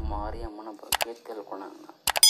ಮಾರಿಯಮ್ಮನ ಬಗ್ಗೆ ತಿಳ್ಕೊಳ್ಳೋಣ.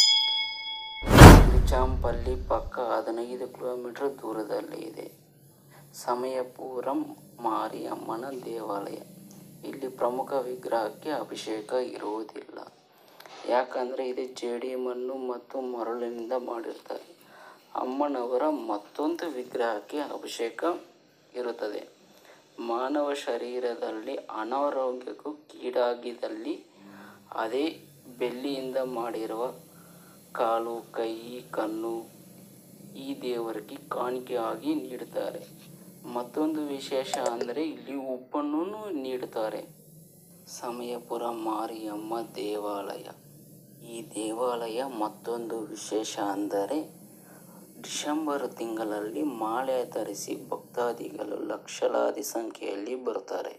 ತಿರುಚಾಂಪಲ್ಲಿ ಪಕ್ಕ 15 ಕಿಲೋಮೀಟರ್ ದೂರದಲ್ಲಿ ಇದೆ ಸಮಯಪುರಂ ಮಾರಿಯಮ್ಮನ ದೇವಾಲಯ. ಇಲ್ಲಿ ಪ್ರಮುಖ ವಿಗ್ರಹಕ್ಕೆ ಅಭಿಷೇಕ ಇರುವುದಿಲ್ಲ, ಯಾಕಂದರೆ ಇದು ಜೇಡಿ ಮಣ್ಣು ಮತ್ತು ಮರಳಿನಿಂದ ಮಾಡಿರ್ತಾರೆ. ಅಮ್ಮನವರ ಮತ್ತೊಂದು ವಿಗ್ರಹಕ್ಕೆ ಅಭಿಷೇಕ ಇರುತ್ತದೆ. ಮಾನವ ಶರೀರದಲ್ಲಿ ಅನಾರೋಗ್ಯಕ್ಕೂ ಕೀಡಾಗಿದ್ದಲ್ಲಿ ಅದೇ ಬೆಳ್ಳಿಯಿಂದ ಮಾಡಿರುವ ಕಾಲು, ಕೈ, ಕಣ್ಣು ಈ ದೇವರಿಗೆ ಕಾಣಿಕೆಯಾಗಿ ನೀಡುತ್ತಾರೆ. ಮತ್ತೊಂದು ವಿಶೇಷ ಅಂದರೆ ಇಲ್ಲಿ ಉಪ್ಪನ್ನು ನೀಡುತ್ತಾರೆ. ಸಮಯಪುರ ಮಾರಿಯಮ್ಮ ದೇವಾಲಯ. ಈ ದೇವಾಲಯ ಮತ್ತೊಂದು ವಿಶೇಷ ಅಂದರೆ ಡಿಸೆಂಬರ್ ತಿಂಗಳಲ್ಲಿ ಮಾಲೆ ಧರಿಸಿ ಭಕ್ತಾದಿಗಳು ಲಕ್ಷಲಾದಿ ಸಂಖ್ಯೆಯಲ್ಲಿ ಬರುತ್ತಾರೆ.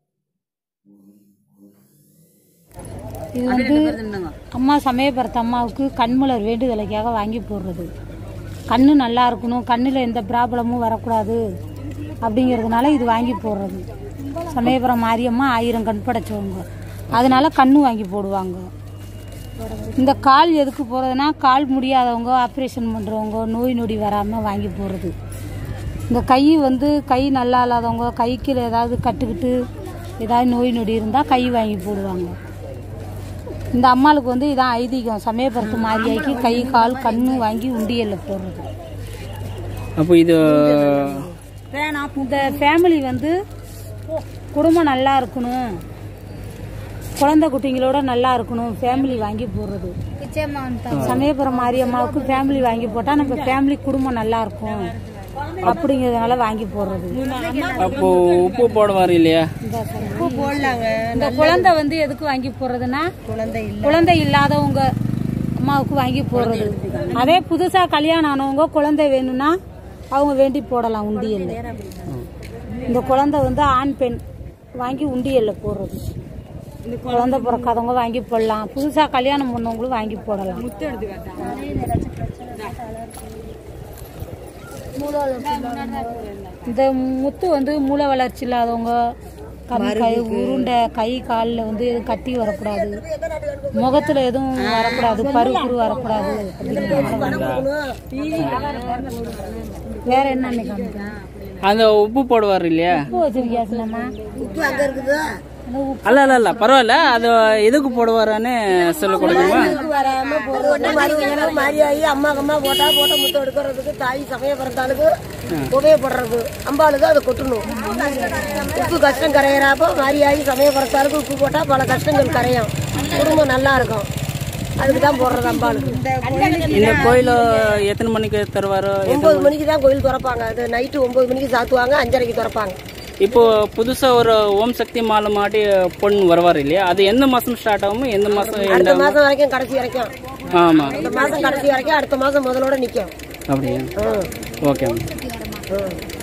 இது வந்து அம்மா சமயபுரத்து அம்மாவுக்கு கண்மலர் வேண்டுதலுக்காக வாங்கி போடுறது. கண்ணு நல்லா இருக்கணும், கண்ணில் எந்த ப்ராப்ளமும் வரக்கூடாது அப்படிங்கிறதுனால இது வாங்கி போடுறது. சமயபுரம் மாரியம்மா 1000 கண் படைச்சவங்க, அதனால கண்ணு வாங்கி போடுவாங்க. இந்த கால் எதுக்கு போகிறதுனா கால் முடியாதவங்க, ஆப்ரேஷன் பண்ணுறவங்க, நோய் நொடி வராமல் வாங்கி போடுறது. இந்த கை வந்து கை நல்லா இல்லாதவங்க, கைக்கு ஏதாவது கட்டுக்கிட்டு ஏதாவது நோய் நொடி இருந்தால் கை வாங்கி போடுவாங்க. இந்த அம்மாளுக்கு வந்து இதான் ஐதீகம். சமயபுரத்து மாரியாய்க்கு கை, கால், கண்ணு வாங்கி உண்டியலில் போடுறது. அப்போ இது இந்த ஃபேமிலி வந்து குடும்பம் நல்லா இருக்கணும், குழந்தை குட்டிங்களோட நல்லா இருக்கணும், ஃபேமிலி வாங்கி போடுறது. சமயபுரம் மாரியம்மாவுக்கு ஃபேமிலி வாங்கி போட்டால் நம்ம ஃபேமிலி குடும்பம் நல்லா இருக்கும் அப்படிங்கிறதுனால வாங்கி போடுறது. அப்போ உப்பு போடுவார் இல்லையா? உப்பு போடலாங்க. இந்த குழந்தை வந்து எதுக்கு வாங்கி போடுறதுன்னா குழந்தை இல்லாதவங்க அம்மாவுக்கு வாங்கி போடுறது. அதே புதுசாக கல்யாணம் ஆனவங்க குழந்தை வேணும்னா அவங்க வேண்டி போடலாம் உண்டியல்ல. இந்த குழந்தை வந்து ஆண் பெண் வாங்கி உண்டியல்ல போடுறது. குழந்தை பிறக்காதவங்க வாங்கி போடலாம், புதுசாக கல்யாணம் பண்ணவங்களும் வாங்கி போடலாம். இந்த முத்து வந்து மூளை வளர்ச்சி இல்லாதவங்க, கை உருண்டை, கை காலில் வந்து எதுவும் கட்டி வரக்கூடாது, முகத்தில் எதுவும் வரக்கூடாது, பருப்புரு வரக்கூடாது. வேற என்ன அந்த உப்பு போடுவார் இல்லையா? உப்பு வச்சிருக்கியா சின்னம்மா? உப்பு அங்கே இருக்குது. அல்ல பரவாயில்ல, அது எதுக்கு போடுவாரான்னு சொல்ல கொடுக்குமா? மாரியாயி அம்மா போட்டா போட்ட முத்தம் எடுக்கிறதுக்கு, தாய் சமயபுரத்தாளுக்கு உபயோகப்படுறது, அம்பாளுக்கு அதை கொட்டணும். உப்பு கஷ்டம் கரையிறாப்போ மாரியாயி சமயபுரத்தாளுக்கு உப்பு போட்டா பல கஷ்டங்கள் கரையும், குடும்பம் நல்லா இருக்கும். அதுக்கு தான் போடுறது அம்பாளுக்கு. இந்த கோயில் எத்தனை மணிக்கு தருவாரோ? 9 மணிக்கு தான் கோயில் திறப்பாங்க. அது நைட்டு 9 மணிக்கு சாத்துவாங்க, 5:30க்கு திறப்பாங்க. இப்போ புதுசா ஒரு ஓம் சக்தி மாலை மாட்டி பொண்ணு வருவார் இல்லையா? அது எந்த மாசம் ஸ்டார்ட் ஆகும், எந்த மாசம்? அடுத்த மாசம் வரைக்கும், கடைசி வரைக்கும். ஆமா, இந்த மாசம் கடைசி வரைக்கும், அடுத்த மாசம் முதலோட நிக்கும். அப்படியா? ஓகே.